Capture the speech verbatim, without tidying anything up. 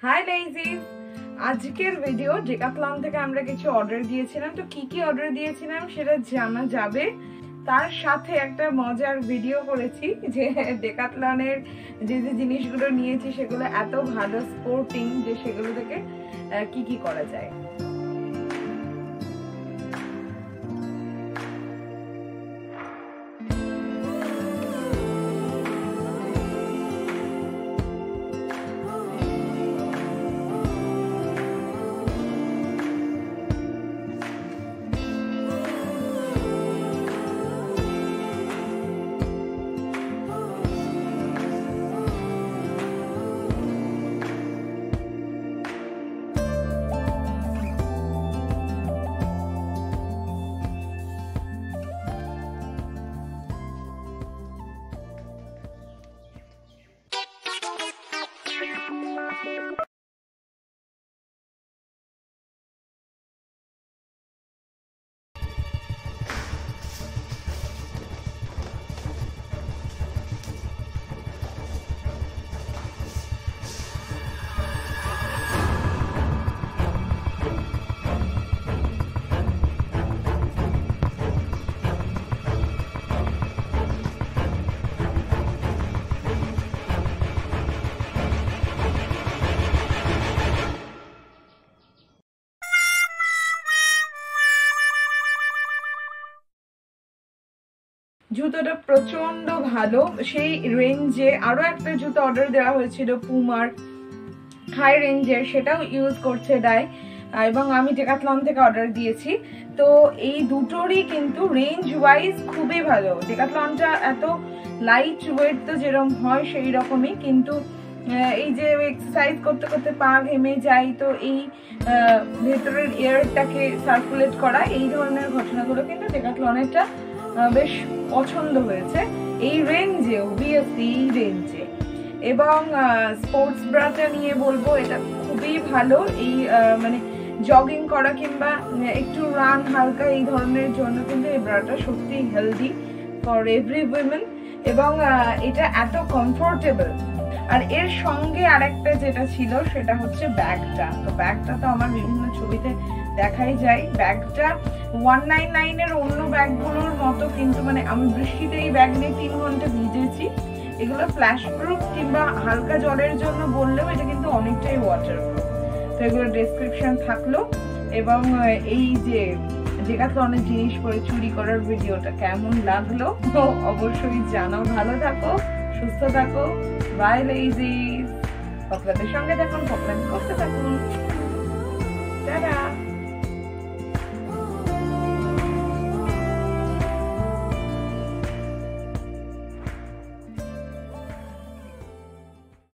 High লেজিস, আজকের video Decathlon থেকে আমরা কিছু অর্ডার দিয়েছিলাম। তো কি কি অর্ডার দিয়েছিলাম সেটা জানা যাবে। তার সাথে একটা মজার ভিডিও করেছি যে ডেকাথলনের যে যে জিনিসগুলো নিয়েছি সেগুলো এত ভালো স্পোর্টিং যে সেগুলো থেকে কি কি করা যায়। জুতোটা প্রচন্ড ভালো। সেই রেঞ্জে আরো একটা জুতো অর্ডার দেওয়া হয়েছিল পুমার হাই রেঞ্জের, সেটাও ইউজ করছে ডাই, এবং আমি ডেকাথলন থেকে অর্ডার দিয়েছি। তো এই দুটোরই কিন্তু রেঞ্জ ওয়াইজ খুবই ভালো। ডেকাথলনটা এত লাইট ওয়েট তো যেরকম হয় সেই রকমই, কিন্তু এই যে এক্সারসাইজ করতে করতে পা ঘেমে যায়, তো এই ভেতরের এয়ারটাকে সার্কুলেট করা, এই ধরনের ঘটনাগুলো কিন্তু ডেকাথলনেরটা বেশ পছন্দ হয়েছে এই রেঞ্জে, অবভিয়াসলি এই রেঞ্জে। এবং স্পোর্টস ব্রাটা নিয়ে বলবো এটা খুবই ভালো, এই মানে জগিং করা কিংবা একটু রান হালকা এই ধরনের জন্য কিন্তু এই ব্রাটা সত্যি হেলদি ফর এভরি উইমেন, এবং এটা এত কমফোর্টেবল। আর এর সঙ্গে আরেকটা যেটা ছিল সেটা হচ্ছে ব্যাগটা। তো ব্যাগটা তো আমার বিভিন্ন ছবিতে দেখাই যায়। ব্যাগটা ওয়ান নাইন নাইন এর অন্য ব্যাগগুলোর মতো, কিন্তু মানে আমি বৃষ্টিতে এই ব্যাগ নিয়ে তিন ঘন্টা ভিজেছি। এগুলো ফ্ল্যাশ প্রুফ কিংবা হালকা জলের জন্য বললেও এটা কিন্তু অনেকটাই ওয়াটার প্রুফ। তো এগুলো ডেসক্রিপশন থাকলো। এবং এই যে ডেকাথলনের জিনিস পরে চুরি করার ভিডিওটা কেমন লাগলো অবশ্যই জানাও। ভালো থাকো, সুস্থ থাকো, বাই লেজিস। আপনাদের সঙ্গে থাকুন, আপনাদের করতে থাকুন।